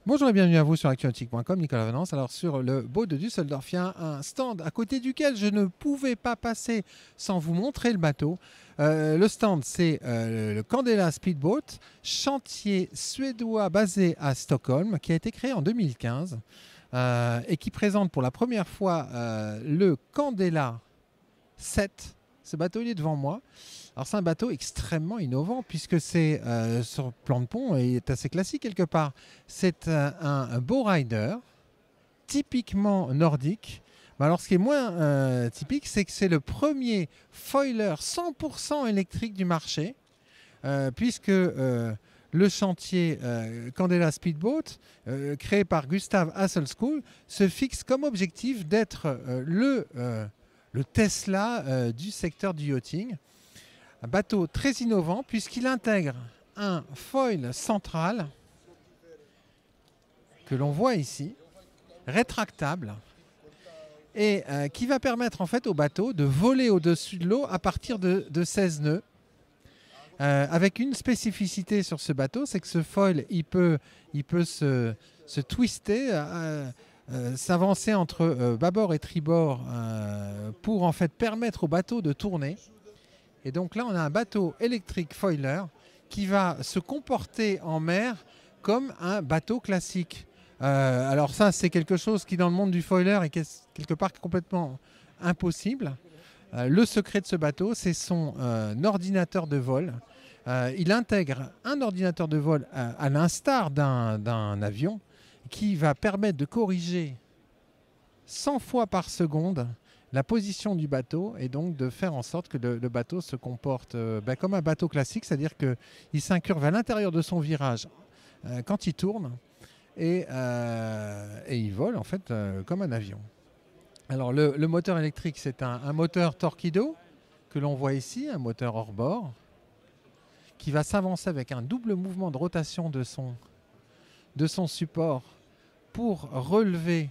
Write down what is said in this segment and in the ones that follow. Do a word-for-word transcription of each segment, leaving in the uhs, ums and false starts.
Bonjour et bienvenue à vous sur actu-nautique point com, Nicolas Venance. Alors sur le boat de Düsseldorf, il y a un stand à côté duquel je ne pouvais pas passer sans vous montrer le bateau. Euh, le stand, c'est euh, le Candela Speedboat, chantier suédois basé à Stockholm, qui a été créé en deux mille quinze euh, et qui présente pour la première fois euh, le Candela sept. Ce bateau, il est devant moi. Alors c'est un bateau extrêmement innovant puisque c'est euh, sur plan de pont et est assez classique quelque part. C'est euh, un, un bow rider typiquement nordique. Mais alors ce qui est moins euh, typique, c'est que c'est le premier foiler cent pour cent électrique du marché euh, puisque euh, le chantier euh, Candela Speedboat, euh, créé par Gustav Hasselskog, se fixe comme objectif d'être euh, le, euh, le Tesla euh, du secteur du yachting. Un bateau très innovant puisqu'il intègre un foil central que l'on voit ici, rétractable, et euh, qui va permettre en fait au bateau de voler au-dessus de l'eau à partir de, de seize nœuds. Euh, avec une spécificité sur ce bateau, c'est que ce foil, il peut, il peut se, se twister, euh, euh, s'avancer entre euh, bâbord et tribord euh, pour en fait permettre au bateau de tourner. Et donc là, on a un bateau électrique foiler qui va se comporter en mer comme un bateau classique. Euh, alors ça, c'est quelque chose qui, dans le monde du foiler, est quelque part complètement impossible. Euh, le secret de ce bateau, c'est son euh, ordinateur de vol. Euh, il intègre un ordinateur de vol à, à l'instar d'un, d'un avion qui va permettre de corriger cent fois par seconde la position du bateau et donc de faire en sorte que le, le bateau se comporte euh, ben, comme un bateau classique, c'est-à-dire qu'il s'incurve à l'intérieur de son virage euh, quand il tourne et, euh, et il vole en fait euh, comme un avion. Alors le, le moteur électrique, c'est un, un moteur Torqeedo que l'on voit ici, un moteur hors bord qui va s'avancer avec un double mouvement de rotation de son, de son support pour relever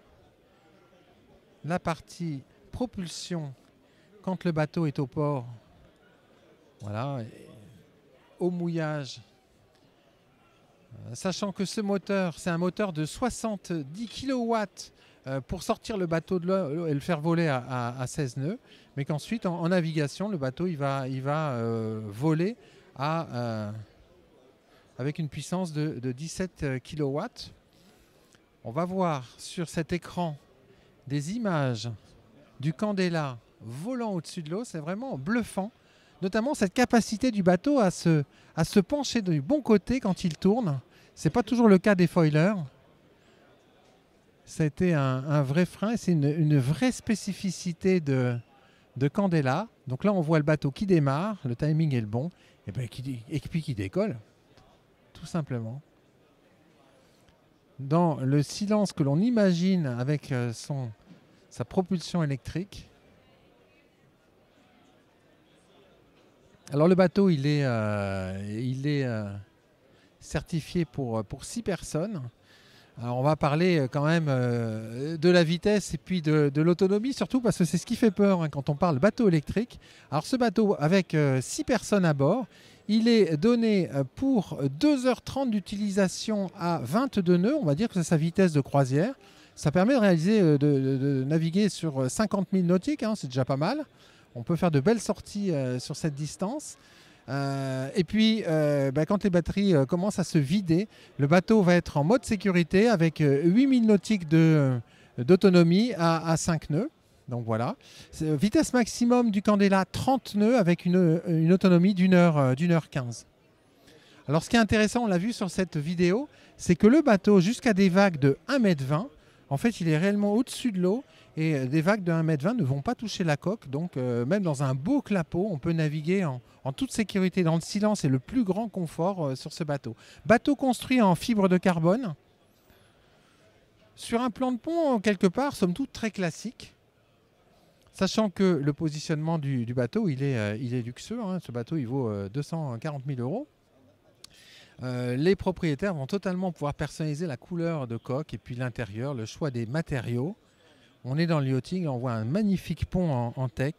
la partie propulsion quand le bateau est au port, voilà, au mouillage, euh, sachant que ce moteur, c'est un moteur de soixante-dix kilowatts euh, pour sortir le bateau de l'eau et le faire voler à, à, à seize nœuds, mais qu'ensuite en, en navigation, le bateau il va, il va euh, voler à, euh, avec une puissance de, de dix-sept kilowatts. On va voir sur cet écran des images du Candela volant au-dessus de l'eau, c'est vraiment bluffant. Notamment cette capacité du bateau à se, à se pencher du bon côté quand il tourne. Ce n'est pas toujours le cas des foilers. Ça a été un, un vrai frein et c'est une, une vraie spécificité de, de Candela. Donc là, on voit le bateau qui démarre, le timing est le bon, et, ben, qui, et puis qui décolle, tout simplement. Dans le silence que l'on imagine avec son, sa propulsion électrique. Alors le bateau, il est, euh, il est euh, certifié pour, pour six personnes. Alors on va parler quand même euh, de la vitesse et puis de, de l'autonomie, surtout parce que c'est ce qui fait peur hein, quand on parle bateau électrique. Alors ce bateau avec euh, six personnes à bord, il est donné pour deux heures trente d'utilisation à vingt-deux nœuds, on va dire que c'est sa vitesse de croisière. Ça permet de réaliser, de, de, de naviguer sur cinquante milles nautiques, hein, c'est déjà pas mal. On peut faire de belles sorties euh, sur cette distance. Euh, et puis, euh, bah, quand les batteries euh, commencent à se vider, le bateau va être en mode sécurité avec euh, huit milles nautiques de, euh, d'autonomie à, à cinq nœuds. Donc voilà. C'est, vitesse maximum du Candela, trente nœuds avec une, une autonomie d'une heure, euh, d'une heure quinze. Alors ce qui est intéressant, on l'a vu sur cette vidéo, c'est que le bateau, jusqu'à des vagues de un mètre vingt, en fait, il est réellement au-dessus de l'eau et des vagues de un mètre vingt ne vont pas toucher la coque. Donc, euh, même dans un beau clapot, on peut naviguer en, en toute sécurité, dans le silence et le plus grand confort euh, sur ce bateau. Bateau construit en fibre de carbone, sur un plan de pont, quelque part, somme toute très classique. Sachant que le positionnement du, du bateau, il est, euh, il est luxueux. Hein. Ce bateau, il vaut euh, deux cent quarante mille euros. Euh, les propriétaires vont totalement pouvoir personnaliser la couleur de coque et puis l'intérieur, le choix des matériaux. On est dans le yachting, on voit un magnifique pont en, en teck.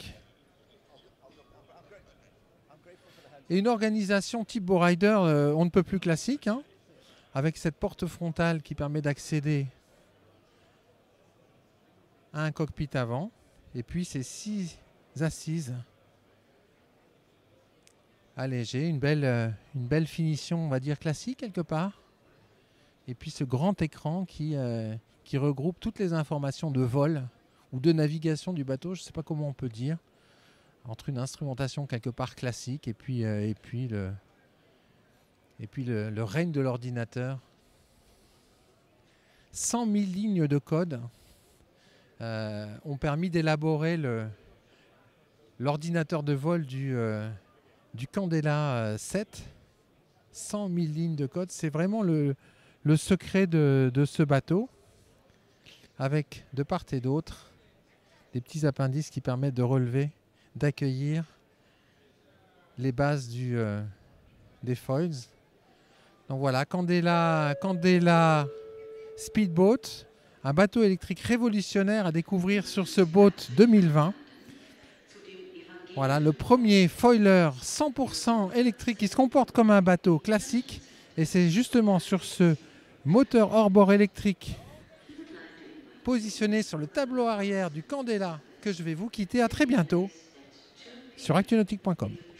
Et une organisation type Bowrider, euh, on ne peut plus classique. Hein. avec cette porte frontale qui permet d'accéder à un cockpit avant, et puis ces six assises allégées, une belle, une belle finition, on va dire classique quelque part, et puis ce grand écran qui, euh, qui regroupe toutes les informations de vol ou de navigation du bateau, je ne sais pas comment on peut dire, entre une instrumentation quelque part classique et puis, euh, et puis, le, et puis le, le règne de l'ordinateur. cent mille lignes de code euh, ont permis d'élaborer l'ordinateur de vol du, euh, du Candela sept. cent mille lignes de code, c'est vraiment le, le secret de, de ce bateau, avec de part et d'autre des petits appendices qui permettent de relever, d'accueillir les bases du, euh, des foils. Donc voilà, Candela, Candela Speedboat, un bateau électrique révolutionnaire à découvrir sur ce boat deux mille vingt. Voilà, le premier foiler cent pour cent électrique qui se comporte comme un bateau classique. Et c'est justement sur ce moteur hors-bord électrique positionné sur le tableau arrière du Candela que je vais vous quitter. À très bientôt sur actu nautique point com.